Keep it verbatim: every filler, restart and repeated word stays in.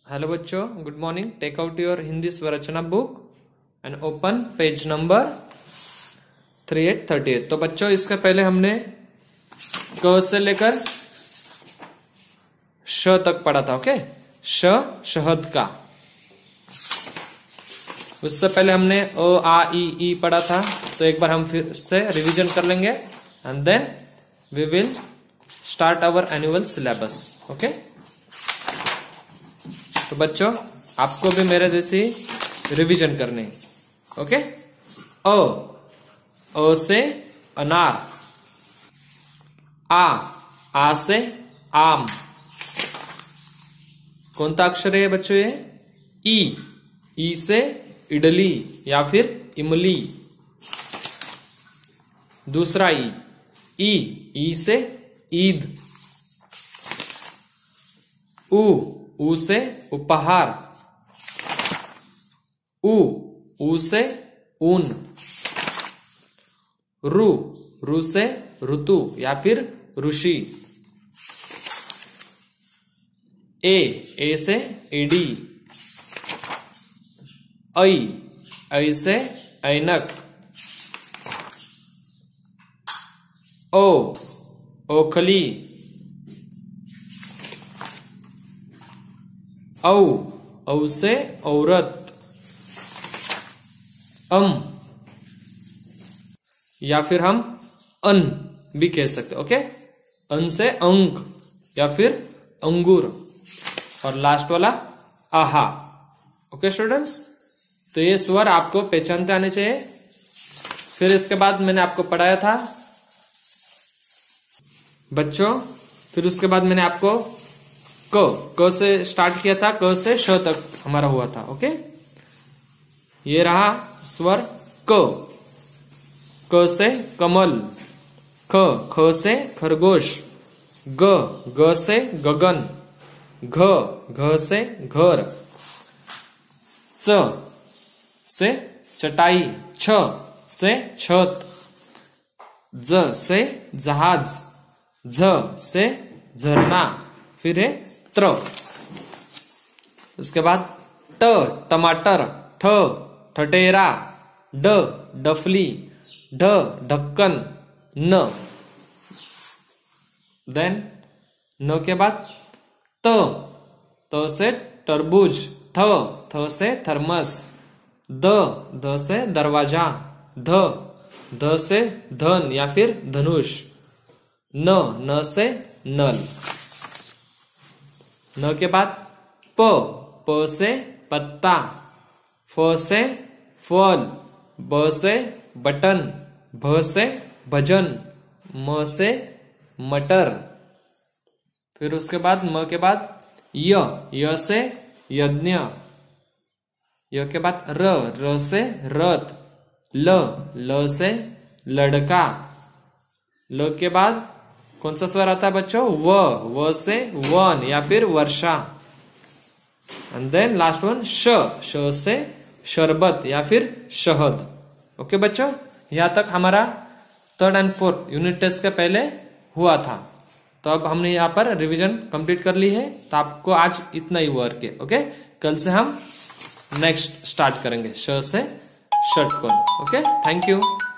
Hello बच्चों, good morning. Take out your Hindi Swarachna book and open page number three eight thirty eight. तो बच्चों, इसके पहले हमने क से लेकर श तक पढ़ा था। ओके, श शहद का। उससे पहले हमने ओ आ ई ई पढ़ा था, तो एक बार हम फिर से रिवीजन कर लेंगे and then we will start our annual syllabus. Okay, तो बच्चों आपको भी मेरे जैसी रिवीजन करनी है। ओके, ओ ओ से अनार, आ आ से आम। कौन सा अक्षर है बच्चों ये? ई ई से इडली या फिर इमली। दूसरा ई ई ई से ईद। उ ऊ से उपहार। उ ऊ से ऊन। रु रु से ऋतु या फिर ऋषि। ए ए से एडी। ऐ ऐ से ऐनक। ओ ओखली। औ औ से औरत। अम या फिर हम अन भी कह सकते। ओके, अन से अंक या फिर अंगूर। और लास्ट वाला आहा। ओके स्टूडेंट्स, तो ये स्वर आपको पहचानते आने चाहिए। फिर इसके बाद मैंने आपको पढ़ाया था बच्चों, फिर उसके बाद मैंने आपको क क से स्टार्ट किया था, क से श तक हमारा हुआ था। ओके, ये रहा स्वर क। क से कमल। ख ख से खरगोश। ग ग से गगन। घ घ से घर। च से चटाई। छ से छत। ज से जहाज। झ से झरना। फिर है त्र। उसके बाद ट टमाटर। ठ ठटेरा। ड डफली। ढ ढक्कन। न देन न के बाद त त से तरबूज। थ थ से थर्मस। द द से दरवाजा। ध ध से धन या फिर धनुष। न न से नल। न के बाद प प से पत्ता। फ से फल। ब से बटन। भ से भजन। म से मटर। फिर उसके बाद म के बाद य य से यज्ञ। य के बाद र र से रथ। ल ल से लड़का। ल के बाद कौन सा स्वर आता है बच्चों? व व से वन या फिर वर्षा। एंड देन लास्ट वन श श से शरबत या फिर शहद। ओके बच्चों, यहां तक हमारा third and fourth unit test के पहले हुआ था। तो अब हमने यहाँ पर रिवीजन कंप्लीट कर ली है। तो आपको आज इतना ही वर्क है। ओके, कल से हम नेक्स्ट स्टार्ट करेंगे श से षटकोण। Okay, thank you.